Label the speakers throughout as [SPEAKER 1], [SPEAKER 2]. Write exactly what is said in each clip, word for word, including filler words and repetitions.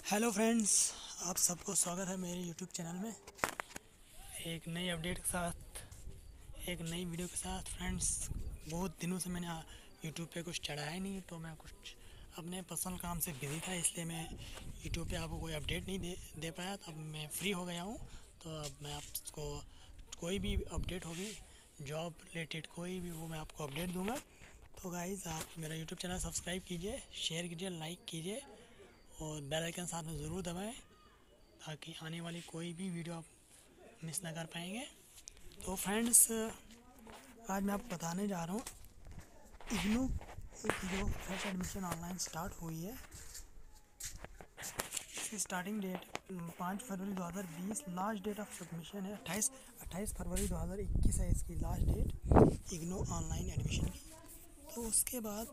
[SPEAKER 1] Hello friends, आप सबको स्वागत है मेरे यूट्यूब चैनल में एक नई अपडेट के साथ, एक नई वीडियो के साथ। फ्रेंड्स, बहुत दिनों से मैंने यूट्यूब पे कुछ चढ़ाया ही नहीं, तो मैं कुछ अपने पर्सनल काम से बिजी था, इसलिए मैं यूट्यूब पे आपको कोई अपडेट नहीं दे दे पाया। तब मैं फ्री हो गया हूँ, तो अब मैं आपको कोई भी अपडेट होगी जॉब रिलेटेड, कोई भी, वो मैं आपको अपडेट दूँगा। तो गाइज़, आप मेरा यूट्यूब चैनल सब्सक्राइब कीजिए, शेयर कीजिए, लाइक कीजिए और बेल आइकन साथ में ज़रूर दबाएं, ताकि आने वाली कोई भी वीडियो आप मिस ना कर पाएंगे। तो फ्रेंड्स, आज मैं आपको बताने जा रहा हूँ इग्नू की जो फ्रेश एडमिशन ऑनलाइन स्टार्ट हुई है। इसकी स्टार्टिंग डेट पाँच फरवरी दो हज़ार बीस, लास्ट डेट ऑफ सबमिशन है अट्ठाईस अट्ठाईस फरवरी दो हज़ार इक्कीस है इसकी last date IGNOU online admission की। तो उसके बाद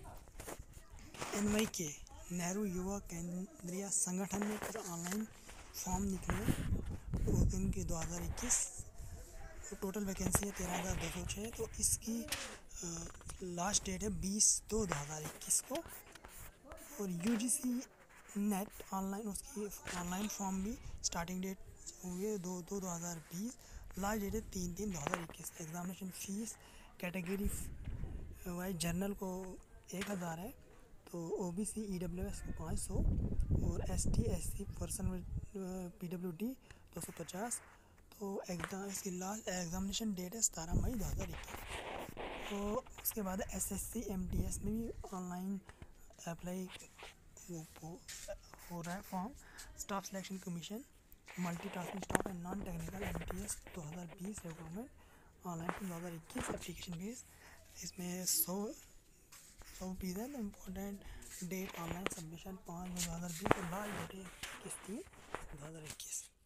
[SPEAKER 1] एन वाई के नेहरू युवा केंद्रीय संगठन में कुछ ऑनलाइन फॉर्म निकले उस दिन की दो हज़ार इक्कीस। तो टोटल वैकेंसी है तेरह हज़ार दो सौ छः। तो इसकी लास्ट डेट है बीस दो दो हज़ार इक्कीस को। और U G C NET online, उसकी ऑनलाइन फॉर्म भी स्टार्टिंग डेट हुई है दो दो दो हज़ार बीस, लास्ट डेट है तीन तीन दो हज़ार इक्कीस। Examination fees category wise general को एक हज़ार है, तो O B C E W S को पाँच सौ और S T S C person P W D दो सौ पचास। तो एग्ज़ाम इसकी लास्ट एग्ज़ामिनेशन डेट है सतारह मई दो हज़ार इक्कीस। तो उसके बाद S S C M T S में भी ऑनलाइन अप्लाई हो रहा है form. Staff selection commission multi tasking staff and non technical M T S दो हज़ार बीस रिक्रूटमेंट ऑनलाइन दो हज़ार इक्कीस एप्लीकेशन बेस। इसमें सौ सौ पीस है। तो इम्पोर्टेंट डेट ऑनलाइन सबमिशन पाँच दो हज़ार बीस और लास्ट डेट है इक्कीस तीन दो हज़ार इक्कीस।